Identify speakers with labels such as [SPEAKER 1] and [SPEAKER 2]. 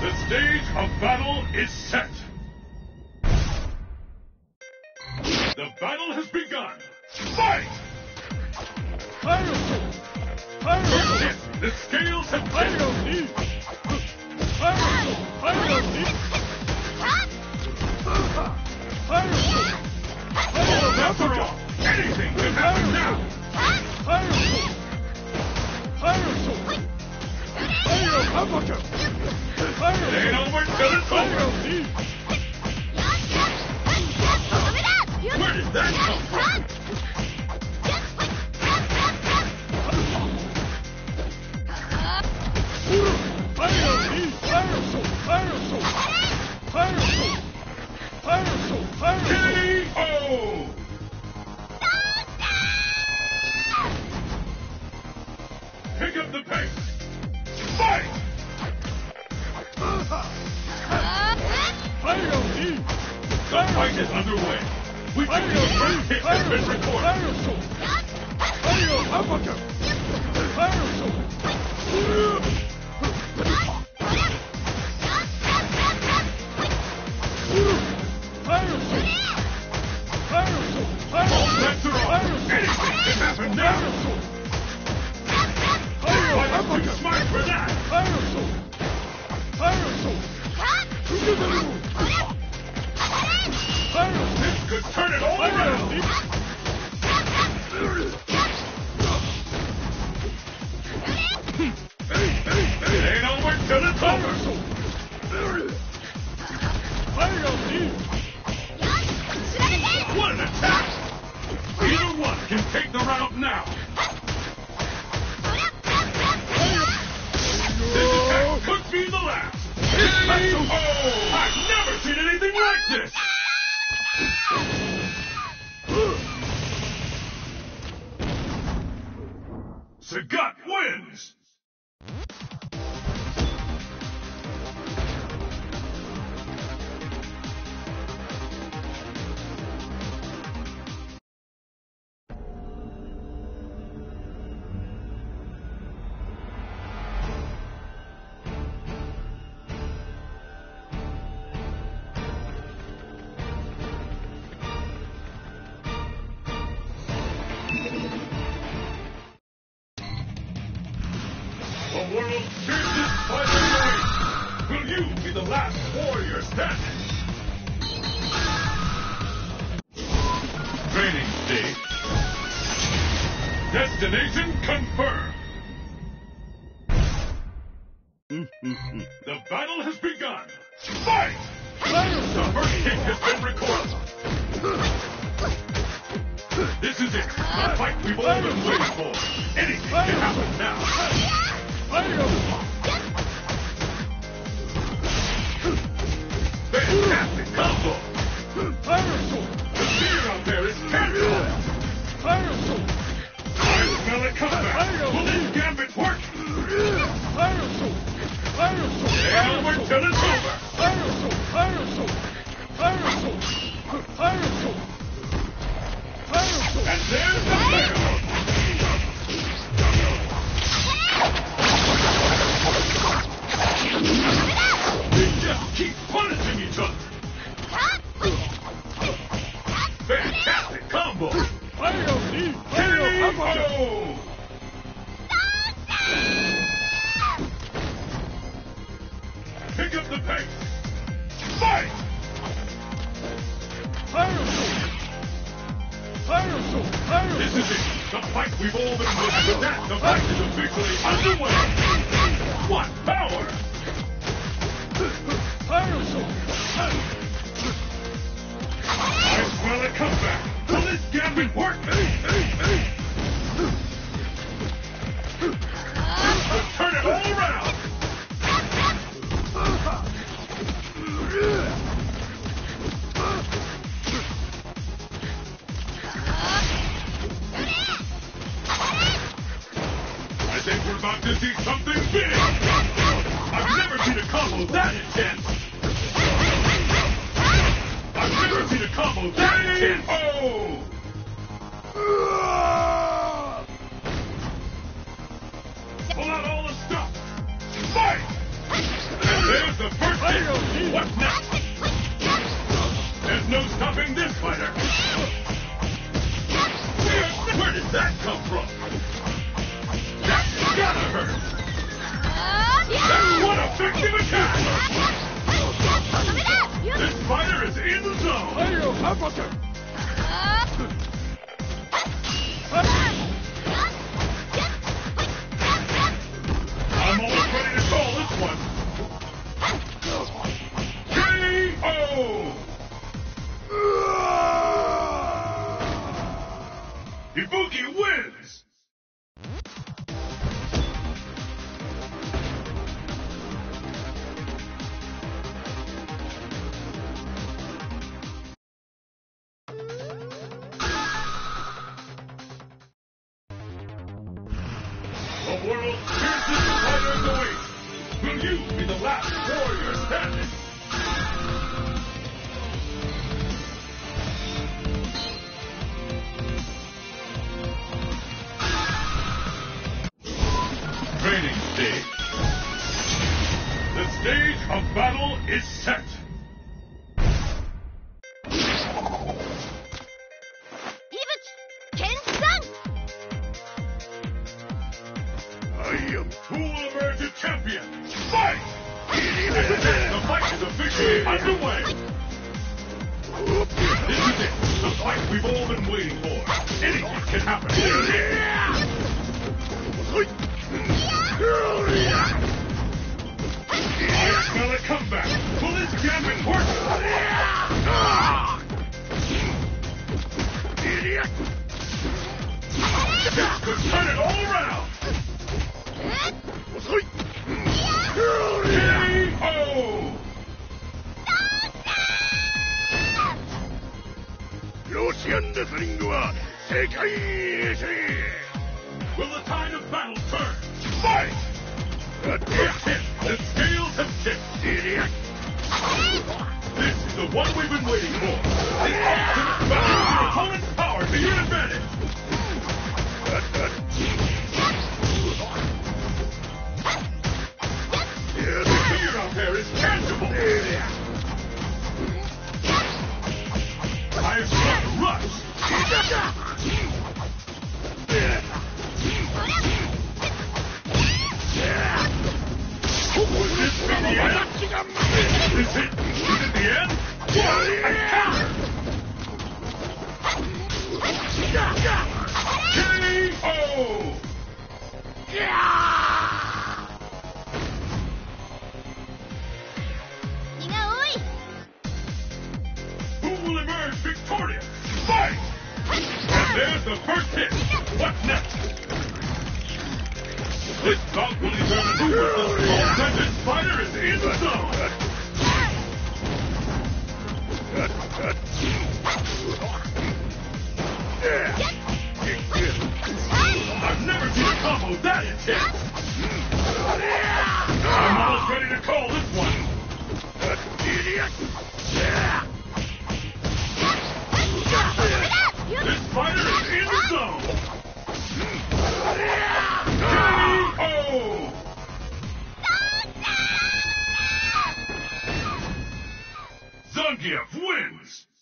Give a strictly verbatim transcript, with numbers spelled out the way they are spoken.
[SPEAKER 1] The stage of battle is set. The battle has begun. Fight! First hit, the scales have tipped. After all, anything can happen now. It ain't over till it's over. Where did that come from? K O! Pick up the pace. Fight! The fight is underway. We can do the first hit has been recorded. All bets are off. Anything can happen now. But I'm too smart for that. This could turn it all around. It ain't over till it's over. What an attack! Either one can take the round now. This attack could be the last. Oh, I've never seen anything like this. Sagat wins! The world's fiercest fighter race! Will you be the last warrior standing? Training stage. Destination confirmed. The battle has begun. Fight! The first kick has been recorded. This is it. The fight we've all been waiting for. Anything can happen now. Fantastic combo! The fear out there is terrible! I smell a comeback! Will this gambit work? Stay over till it's over! And there's the barrel! They just keep punishing each other. Fantastic combo. K O. Pick up the pace. Fight. This is it. The fight we've all been waiting for. That the fight is officially underway. What power! I smell a comeback. Will this gambit work? Let's turn it all around. I think we're about to see something big. I've never seen a combo that intense. I've never seen a combo that intense. Oh! Pull out all the stuff. Fight! And there's There's the first hit! What's next? There's no stopping this fighter! Where, where did that come from? That's gotta hurt! That's one effective attack! This fighter is in the zone! I'm almost ready to call this one! K O! Ibuki wins! The world's fiercest fighter awaits! Will you be the last warrior standing? Training stage. The stage of battle is set. Who will emerge a champion? Fight! The fight is officially underway. This is it. The fight we've all been waiting for. Anything can happen. I smell a comeback. Will this gambit work? This could turn it all around. K O! Will the tide of battle turn? Fight! First hit, the scales have tipped. This is the one we've been waiting for. The ultimate battle of your opponent's power to your advantage. The fear out there is tangible. I have struck a rush. Would this be the end? Is it? Is it the end? What a counter! K O! Who will emerge victorious? Fight! And there's the first hit. What's next? This bout will determine who will the most, and this fighter is in the zone. I've never seen a combo that intense. I'm almost ready to call this one. This fighter is in the zone. K O! Zangief wins!